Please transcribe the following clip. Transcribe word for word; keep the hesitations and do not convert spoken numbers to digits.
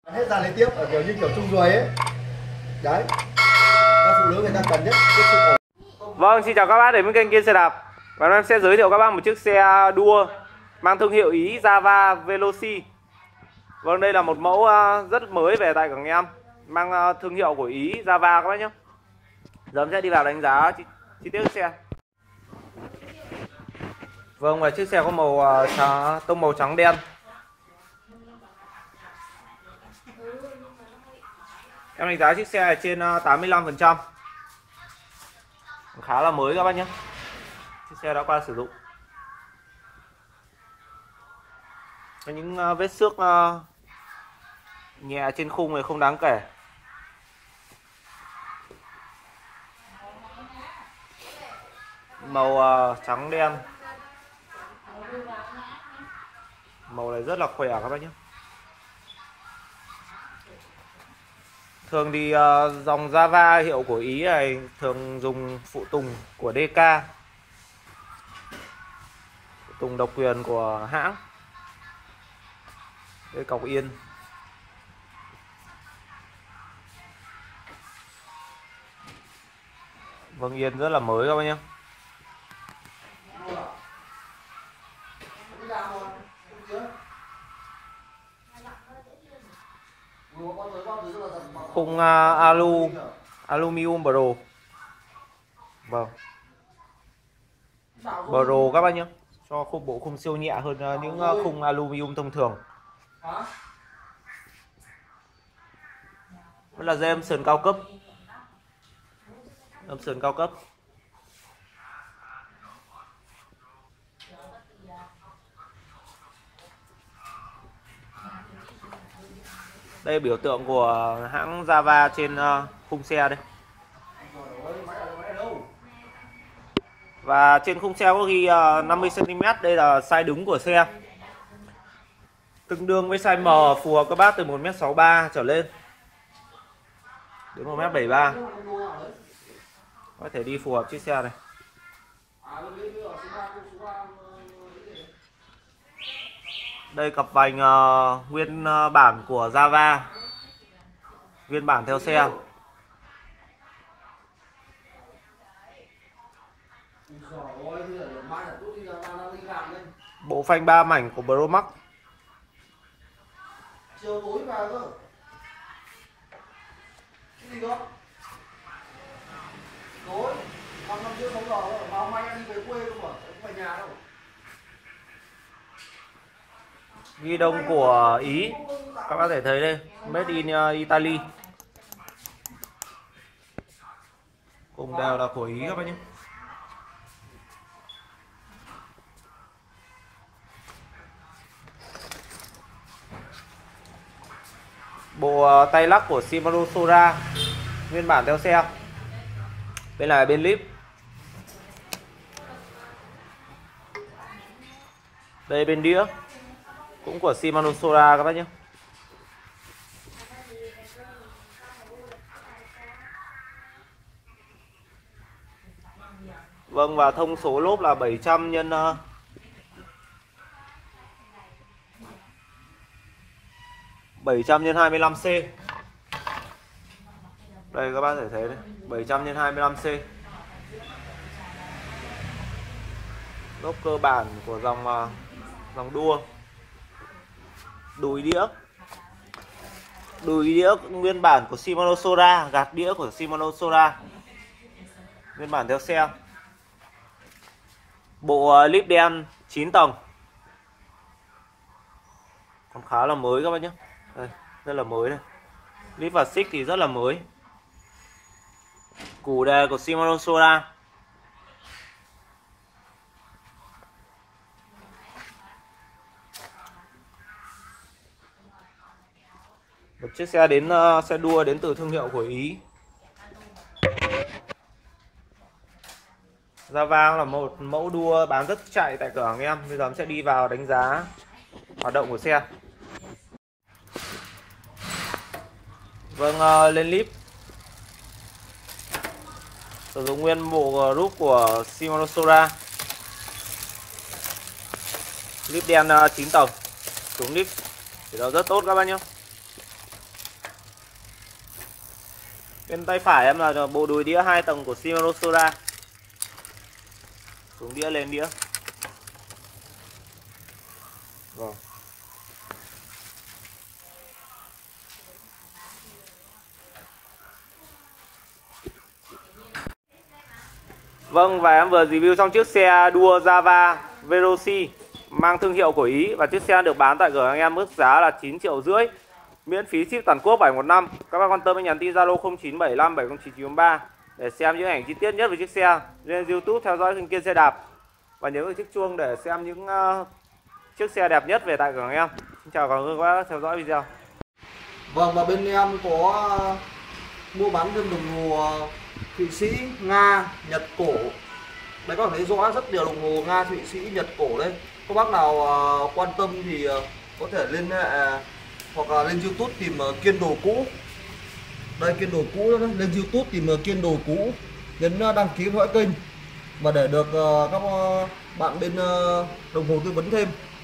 Hết ra lấy tiếp ở kiểu như kiểu chung ruồi ấy. Đấy. Các phụ nữ người ta cần nhất cái sự ổn. Vâng, xin chào các bác đến với kênh Kiên Xe Đạp. Và hôm em sẽ giới thiệu các bác một chiếc xe đua mang thương hiệu Ý Java Veloci. Vâng, đây là một mẫu rất mới về tại cảng em, mang thương hiệu của Ý Java các bác nhé. Giờ em sẽ đi vào đánh giá chi, chi tiết chiếc xe. Vâng, và chiếc xe có màu trắng, tông màu trắng đen. Em đánh giá chiếc xe này trên tám mươi lăm phần trăm, khá là mới các bác nhé. Chiếc xe đã qua sử dụng. Có những vết xước nhẹ trên khung này không đáng kể. Màu trắng đen, màu này rất là khỏe các bác nhé. Thường thì uh, dòng Java hiệu của Ý này thường dùng phụ tùng của đê ca, phụ tùng độc quyền của hãng. Đây cọc yên. Vâng, yên rất là mới các bác nhé. Khung uh, alu aluminum Pro. Vâng, Pro các bác nhé, cho khung bộ khung siêu nhẹ hơn uh, những uh, khung aluminum thông thường. Vẫn là dây âm sườn cao cấp, âm sườn cao cấp. Đây biểu tượng của hãng Java trên uh, khung xe đây. Và trên khung xe có ghi uh, năm mươi xăng ti mét, đây là size đúng của xe. Tương đương với size M phù hợp các bác từ một mét sáu mươi ba trở lên đến một mét bảy mươi ba. Có thể đi phù hợp chiếc xe này. Đây cặp vành uh, nguyên uh, bản của Java, nguyên bản theo xe. Bộ phanh ba mảnh của Pro Max. Chiều tối vào cơ. Cái gì đó? Tối, năm năm trước sáu giờ rồi, mà hôm nay anh đi về quê không mà, không về nhà đâu. Ghi đông của Ý, các bác có thể thấy đây, made in Italy. Cùng đều là của Ý các bác nhé. Bộ tay lắc của Shimano Sora, nguyên bản theo xe. Bên này bên lip. Đây bên đĩa, cũng của Shimano Sora các bác nhé. Vâng, và thông số lốp là bảy trăm nhân bảy trăm nhân hai mươi lăm C. Đây các bác có thể thấy đấy, bảy trăm nhân hai mươi lăm C. Lốp cơ bản của dòng dòng đua. Đùi đĩa, đùi đĩa nguyên bản của Shimano Sora, gạt đĩa của Shimano Sora, nguyên bản theo xe. Bộ lip đen chín tầng, còn khá là mới các bác nhé. Đây, rất là mới đây. Lip và xích thì rất là mới. Củ đề của Shimano Sora. Một chiếc xe đến uh, xe đua đến từ thương hiệu của Ý. Java là một mẫu đua bán rất chạy tại cửa hàng em. Bây giờ em sẽ đi vào đánh giá hoạt động của xe. Vâng, uh, lên lip sử dụng nguyên bộ group của Shimano Sora. Lip đen uh, chín tầng, chống lip thì nó rất tốt các bác nhé. Trên tay phải em là bộ đùi đĩa hai tầng của Shimano Soda. Xuống đĩa lên đĩa. Vâng. Vâng, và em vừa review xong chiếc xe đua Java Veloci mang thương hiệu của Ý, và chiếc xe được bán tại cửa hàng em mức giá là chín triệu rưỡi, miễn phí ship toàn quốc bảy một năm. Các bác quan tâm hãy nhắn tin Zalo không chín bảy năm bảy không chín chín ba để xem những ảnh chi tiết nhất về chiếc xe. Lên YouTube theo dõi kênh Kiên Xe Đạp và nhớ chiếc chuông để xem những uh, chiếc xe đẹp nhất về tại cửa hàng em. Xin chào cảm ơn các bác theo dõi video. Vâng, và bên em có mua bán thêm đồng hồ Thụy Sĩ, Nga, Nhật cổ. Đấy, các bạn thấy rõ rất nhiều đồng hồ Nga, Thụy Sĩ, Nhật cổ đấy. Các bác nào uh, quan tâm thì uh, có thể lên uh, hoặc là lên YouTube tìm uh, Kiên Đồ Cũ. Đây, Kiên Đồ Cũ đó, lên YouTube tìm uh, Kiên Đồ Cũ, nhấn uh, đăng ký theo dõi kênh và để được uh, các uh, bạn bên uh, đồng hồ tư vấn thêm.